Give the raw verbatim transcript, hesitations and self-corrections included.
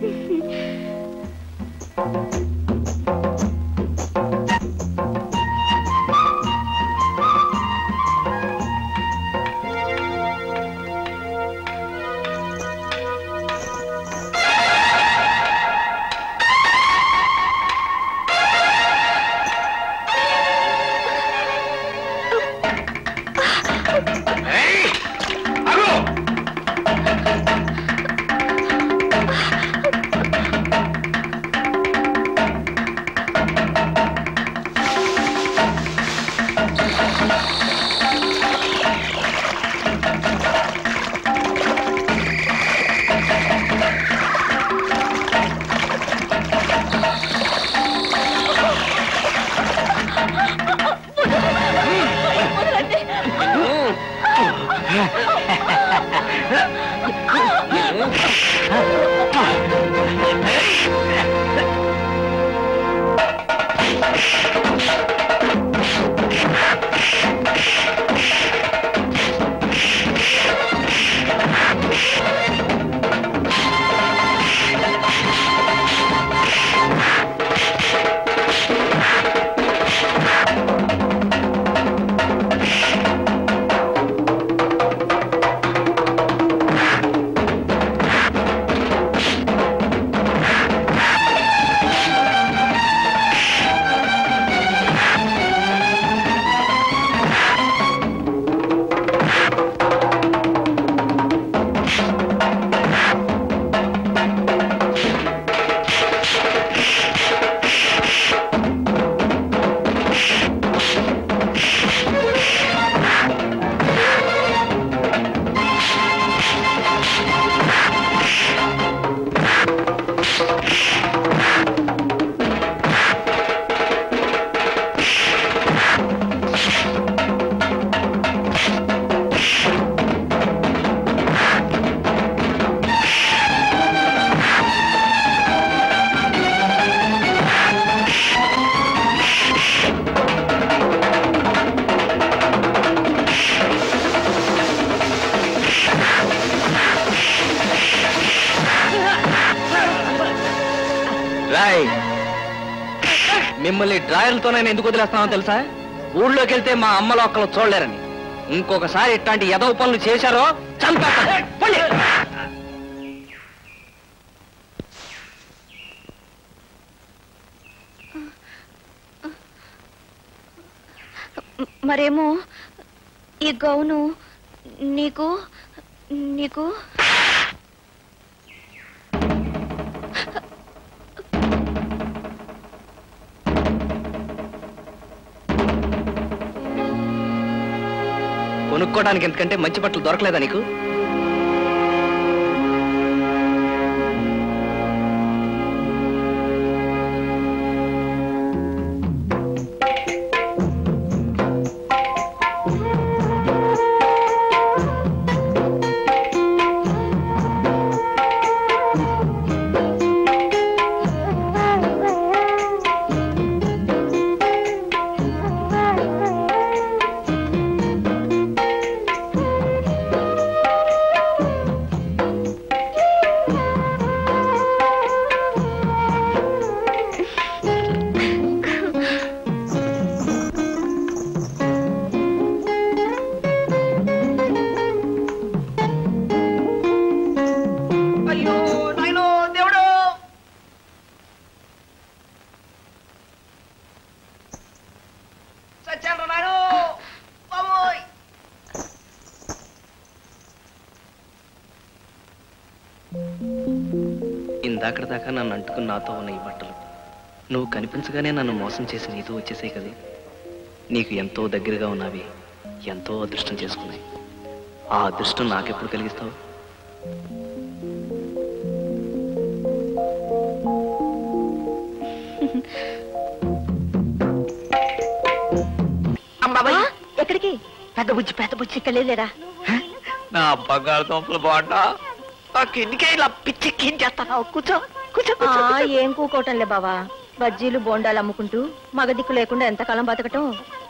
మిమ్మల్ని డ్రాయర్లతో నేను ఎందుకు వదిలేస్తానో తెలుసా? ఊళ్ళోకి వెళ్తే మా అమ్మలో ఒక్కలు చూడలేరని. ఇంకొకసారి ఇట్లాంటి ఎదవ పనులు చేశారో చంపేస్తాను. మరేమో ఈ గౌను నీకు నీకు కొనుక్కోవడానికి ఎందుకంటే మంచి బట్టలు దొరకలేదా నీకు? ఇందాకటి దాకా నన్ను అంటుకుని నాతో ఉన్న ఈ బట్టలు నువ్వు కనిపించగానే నన్ను మోసం చేసి నీతో వచ్చేసాయి కదా. నీకు ఎంతో దగ్గరగా ఉన్నవి ఎంతో అదృష్టం చేసుకున్నాయి. ఆ అదృష్టం నాకెప్పుడు కలిగిస్తావు? ఎక్కడికి? పెద్ద బుజ్జి పెద్ద బుజ్జి ఇక్కడ లేరా? నా బంగారు తోపలు బాగుంటా కిందికే ఇలా పిచ్చెక్కించేస్తాను. కూర్చో కూర్చో. ఏం కూకోవటంలే బావా. బజ్జీలు బోండాలు అమ్ముకుంటూ మగ దిక్కు లేకుండా ఎంతకాలం బతకటం.